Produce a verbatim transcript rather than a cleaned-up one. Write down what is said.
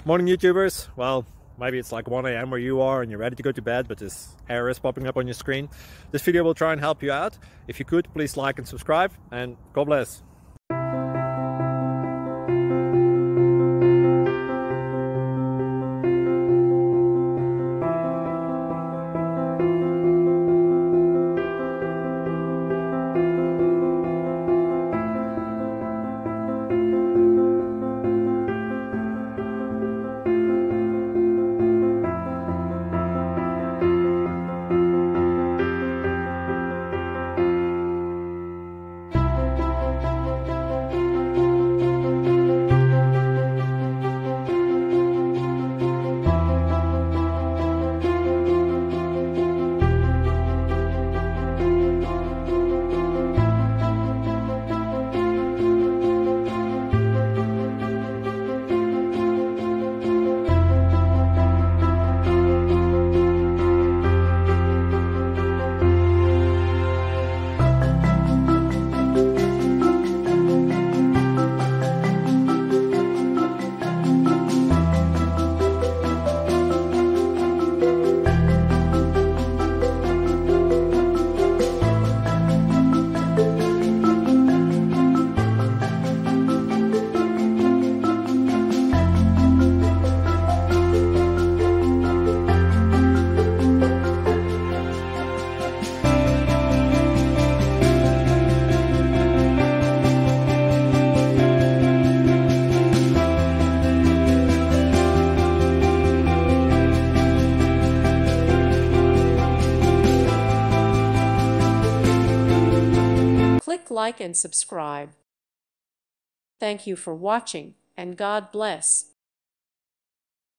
Morning YouTubers. Well, maybe it's like one A M where you are and you're ready to go to bed, but this error is popping up on your screen. This video will try and help you out. If you could, please like and subscribe, and God bless. Click like and subscribe. Thank you for watching, and God bless.